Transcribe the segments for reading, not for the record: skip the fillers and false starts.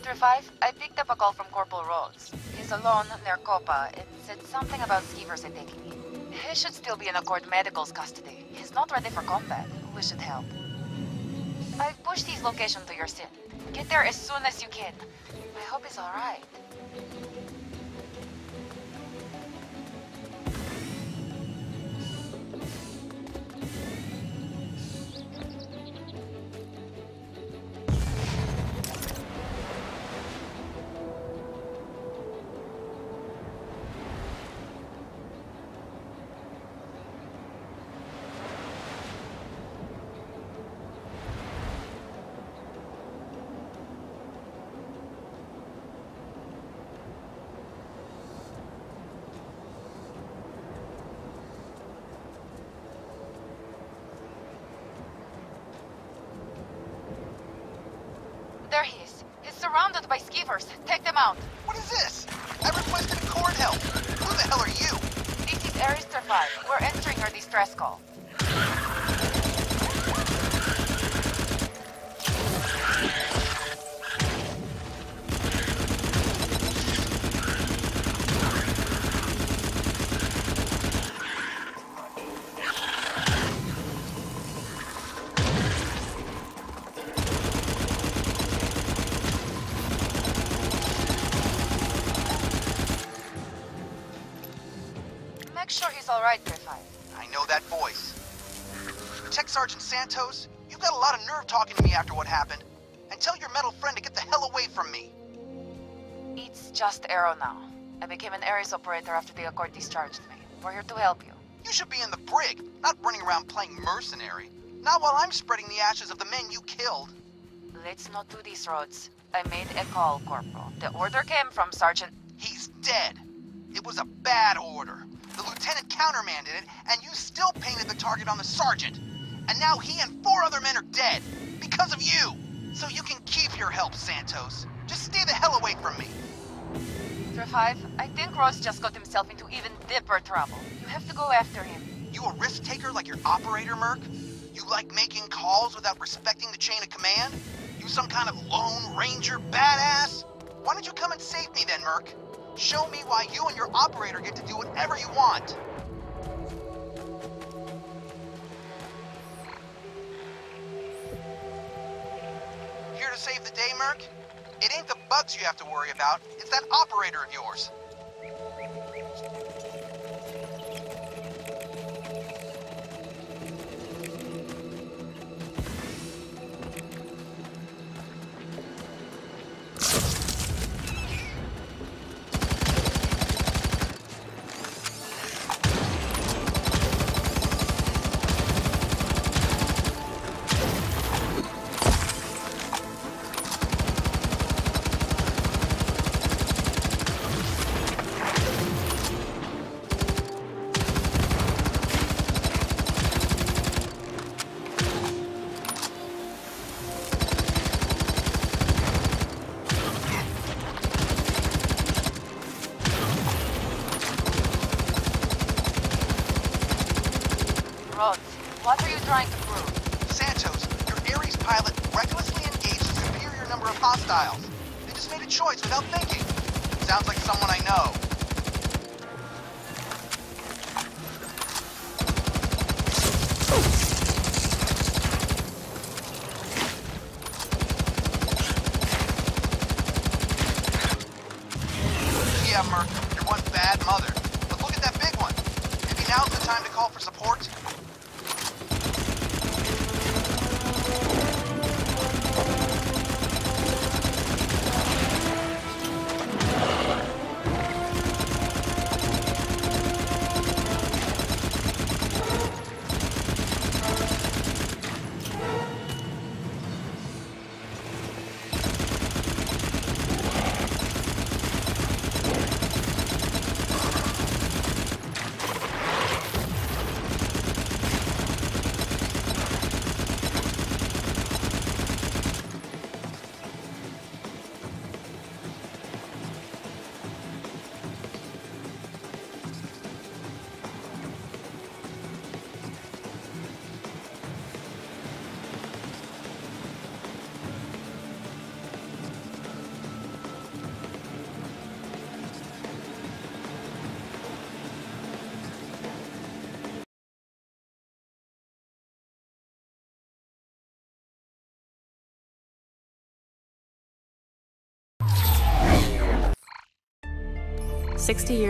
5, I picked up a call from Corporal Rhodes. He's alone near Copa. It said something about Skeevers attacking him. He should still be in Accord Medical's custody. He's not ready for combat. We should help. I've pushed his location to your SIN. Get there as soon as you can. I hope he's alright. There he is. He's surrounded by Skeevers. Take them out. What is this? I requested Accord help. Who the hell are you? This is Arister 5. We're answering her distress call. Make sure he's alright, 5. I know that voice. Tech Sergeant Santos, you've got a lot of nerve talking to me after what happened. And tell your metal friend to get the hell away from me. It's just Arrow now. I became an Ares operator after the Accord discharged me. We're here to help you. You should be in the brig, not running around playing mercenary. Not while I'm spreading the ashes of the men you killed. Let's not do this, Rhodes. I made a call, Corporal. The order came from Sergeant... He's dead. It was a bad order. The lieutenant countermanded it, and you still painted the target on the sergeant. And now he and 4 other men are dead. Because of you. So you can keep your help, Santos. Just stay the hell away from me. 5, I think Rhodes just got himself into even deeper trouble. You have to go after him. You a risk taker like your operator, Merc? You like making calls without respecting the chain of command? You some kind of Lone Ranger badass? Why don't you come and save me then, Merc? Show me why you and your operator get to do whatever you want. Here to save the day, Merc? It ain't the bugs you have to worry about, it's that operator of yours. Rhodes, what are you trying to prove? Santos, your Ares pilot recklessly engaged a superior number of hostiles. They just made a choice without thinking. Sounds like someone I know. Yeah, Merc, you're one bad mother. But look at that big one. Maybe now's the time to call for support. 60 years.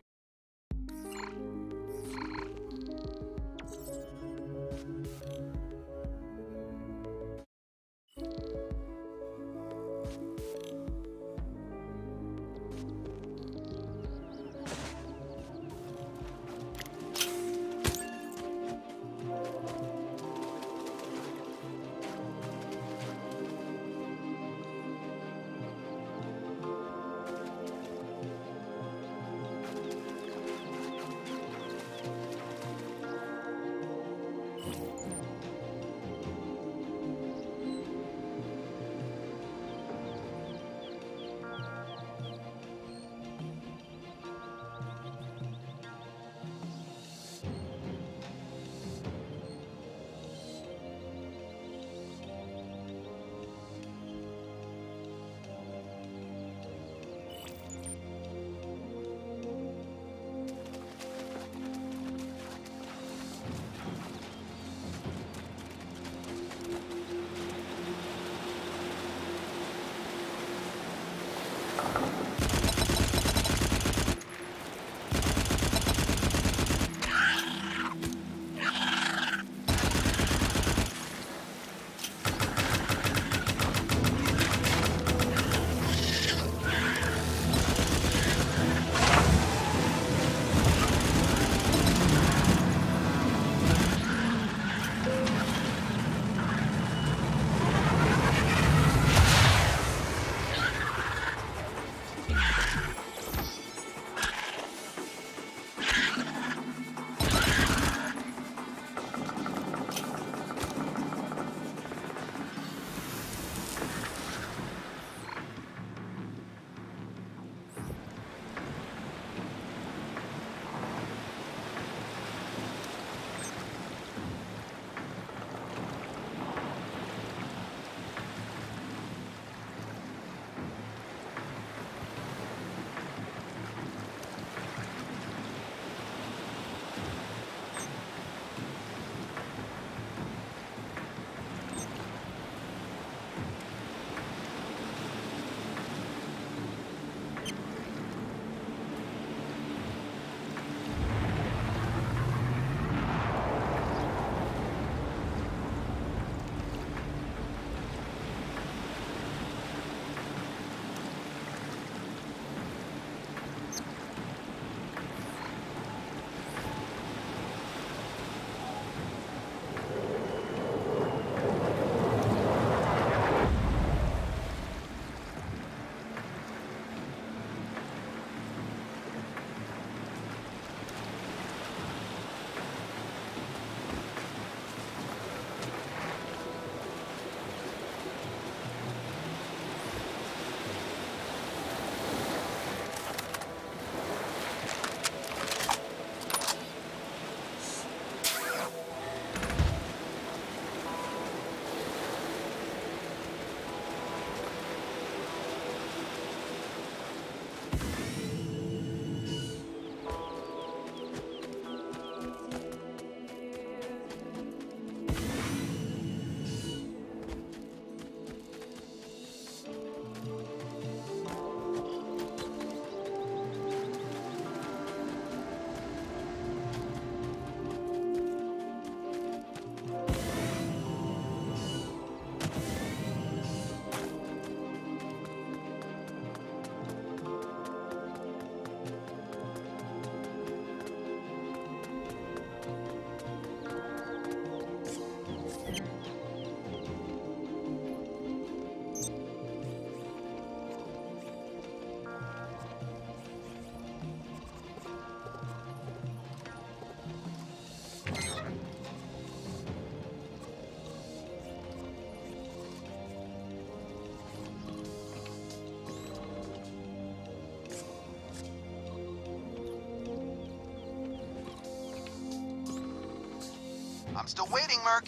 I'm still waiting, Merc.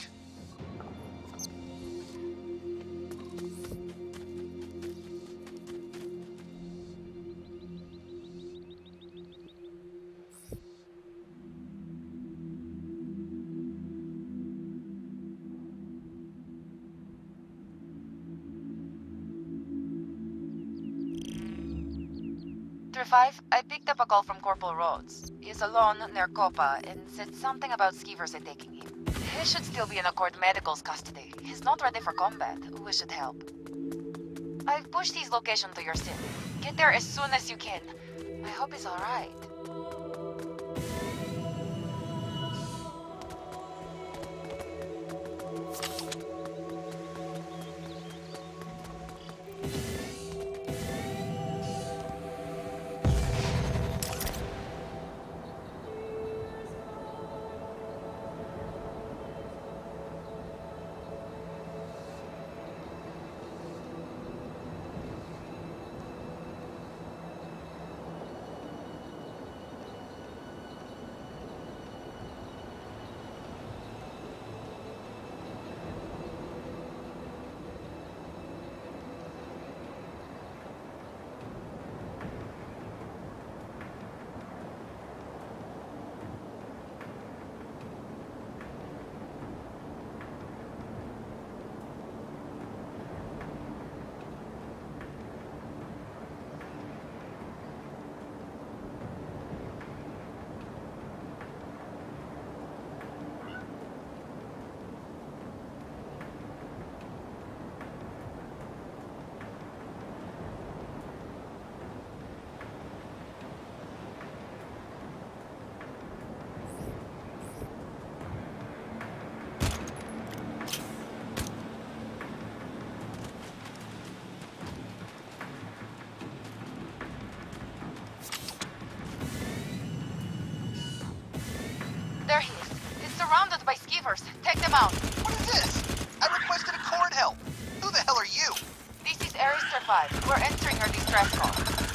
Through 5, I picked up a call from Corporal Rhodes. He's alone near Copa and said something about Skeevers are taking him. He should still be in Accord Medical's custody. He's not ready for combat. We should help. I've pushed his location to your sim. Get there as soon as you can. I hope he's alright. There he is. He's surrounded by Skeevers. Take them out. What is this? I requested Accord help. Who the hell are you? This is Arister 5. We're answering your distress call.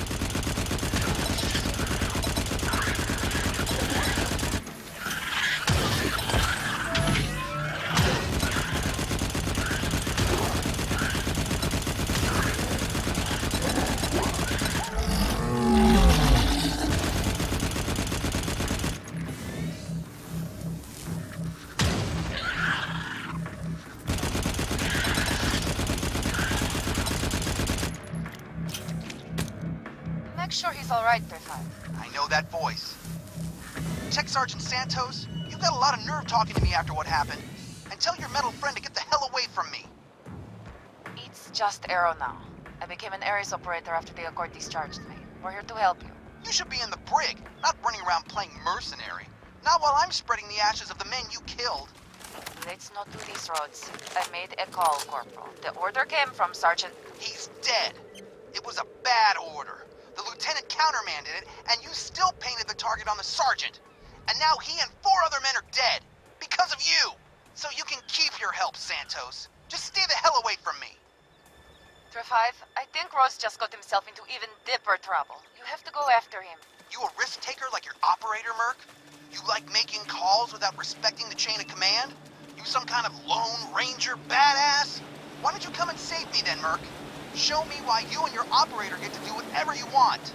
Sure he's alright, 3-5. I know that voice. Tech Sergeant Santos, you've got a lot of nerve talking to me after what happened. And tell your metal friend to get the hell away from me. It's just Arrow now. I became an Ares operator after the Accord discharged me. We're here to help you. You should be in the brig, not running around playing mercenary. Not while I'm spreading the ashes of the men you killed. Let's not do this, Rhodes. I made a call, Corporal. The order came from Sergeant... He's dead. It was a bad order. The lieutenant countermanded it, and you still painted the target on the sergeant. And now he and 4 other men are dead. Because of you. So you can keep your help, Santos. Just stay the hell away from me. 3-5, I think Rhodes just got himself into even deeper trouble. You have to go after him. You a risk taker like your operator, Merc? You like making calls without respecting the chain of command? You some kind of lone ranger badass? Why don't you come and save me then, Merc? Show me why you and your operator get to do whatever you want.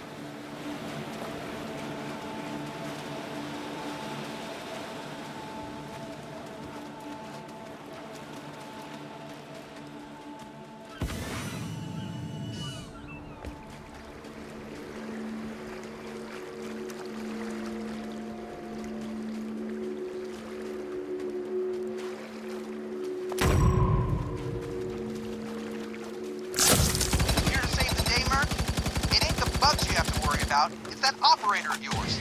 It's that operator of yours.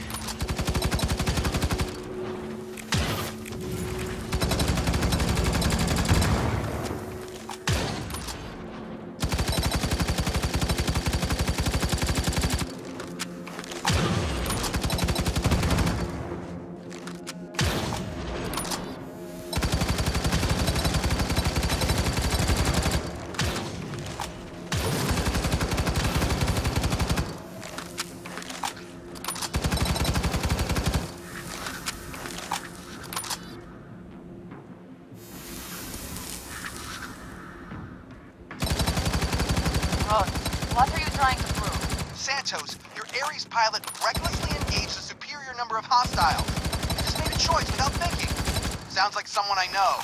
What are you trying to prove? Santos, your Ares pilot recklessly engaged a superior number of hostiles. He just made a choice without thinking. Sounds like someone I know.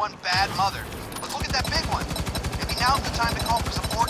one bad mother. But look at that big one. Maybe now's the time to call for support.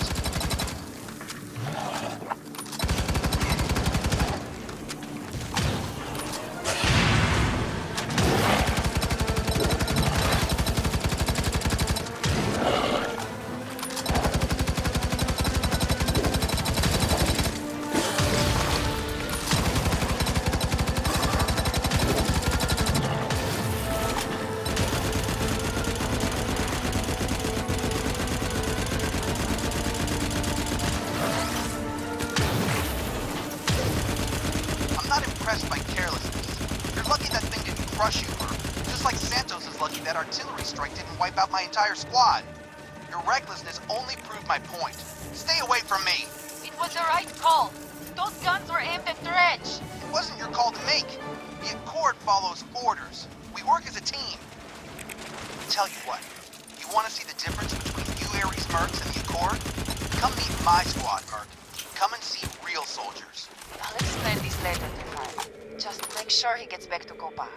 By carelessness. You're lucky that thing didn't crush you, Merc. Just like Santos is lucky that artillery strike didn't wipe out my entire squad. Your recklessness only proved my point. Stay away from me! It was the right call. Those guns were aimed at Dredge. It wasn't your call to make. The Accord follows orders. We work as a team. Tell you what, you want to see the difference between you Ares Mercs and the Accord? Come meet my squad, Merc. Come and see real soldiers. I'll explain this later, Defy. Just make sure he gets back to Copa.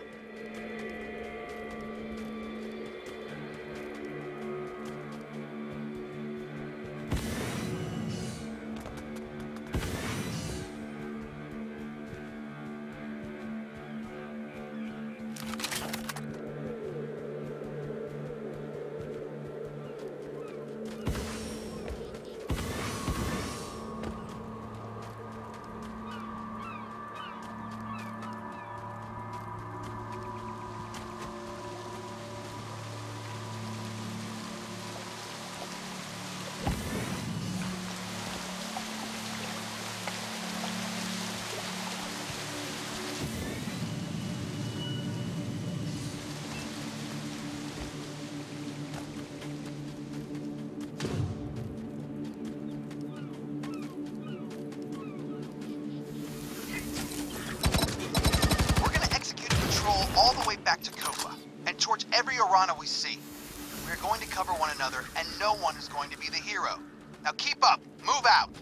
All the way back to Copa, and torch every Orana we see. We're going to cover one another, and no one is going to be the hero. Now keep up, move out!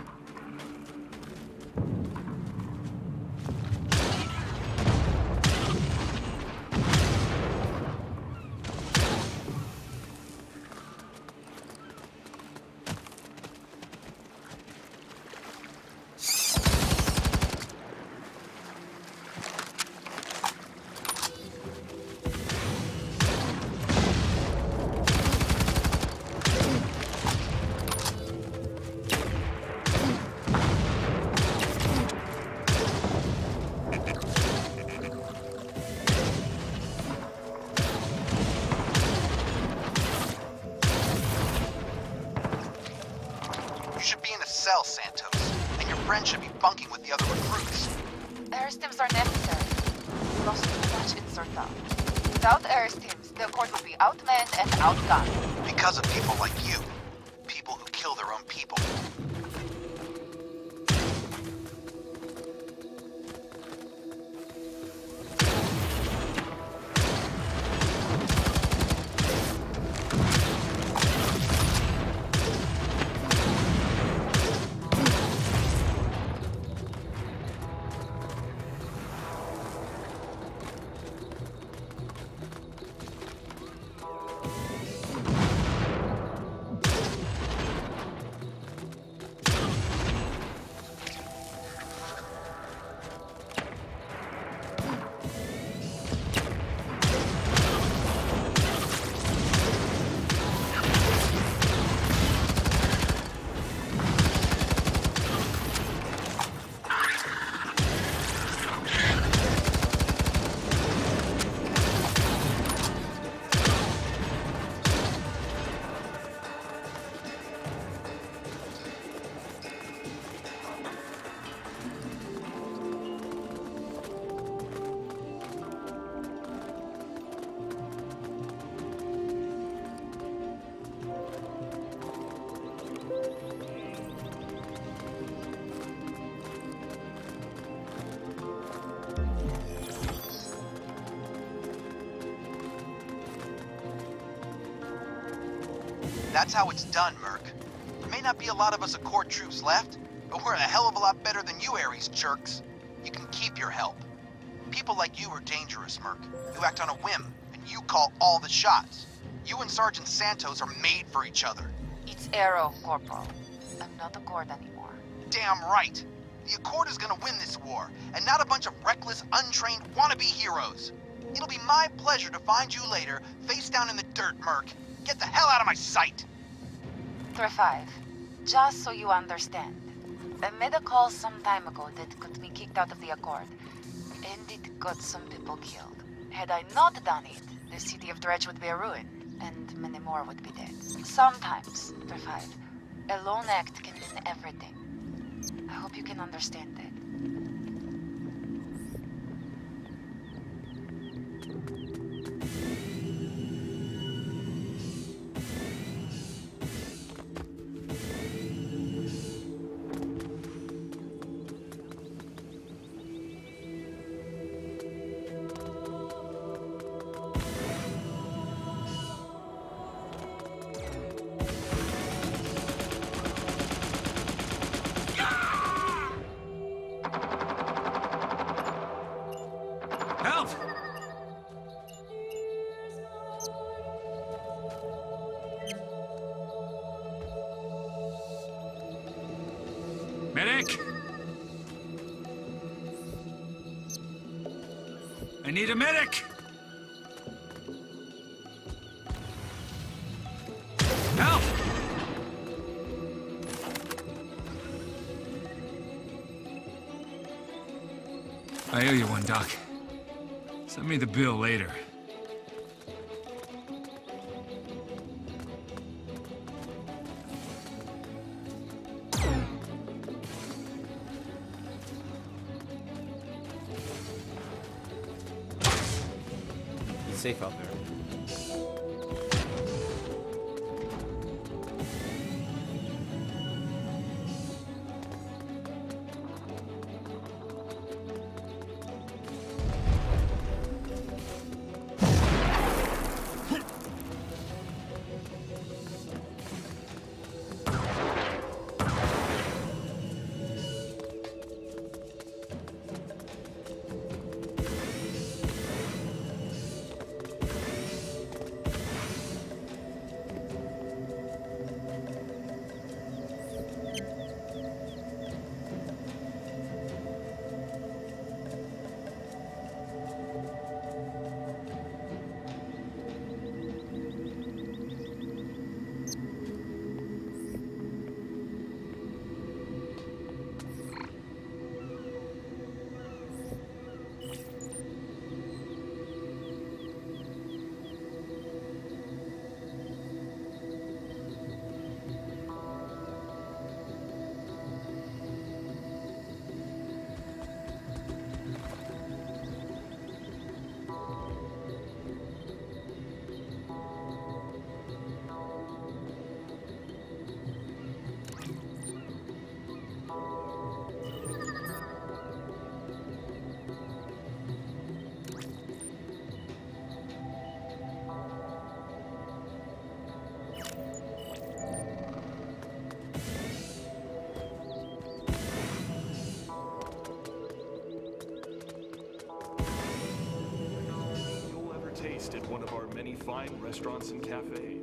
Santos, and your friend should be bunking with the other recruits. Aeristims are necessary. We lost too much in Surta. Without Aeristims, the Accord would be outmanned and outgunned. Because of people like you. People who kill their own people. That's how it's done, Merc. There may not be a lot of us Accord troops left, but we're a hell of a lot better than you Ares jerks. You can keep your help. People like you are dangerous, Merc. You act on a whim, and you call all the shots. You and Sergeant Santos are made for each other. It's Arrow, Corporal. I'm not Accord anymore. Damn right. The Accord is gonna win this war, and not a bunch of reckless, untrained wannabe heroes. It'll be my pleasure to find you later, face down in the dirt, Merc. Get the hell out of my sight! 3-5, just so you understand. I made a call some time ago that got me kicked out of the Accord, and it got some people killed. Had I not done it, the city of Dredge would be a ruin, and many more would be dead. Sometimes, 3-5, a lone act can mean everything. I hope you can understand that. Help! Medic! I need a medic! Help! I owe you one, Doc. Send me the bill later. It's safe out there. Tasted one of our many fine restaurants and cafes.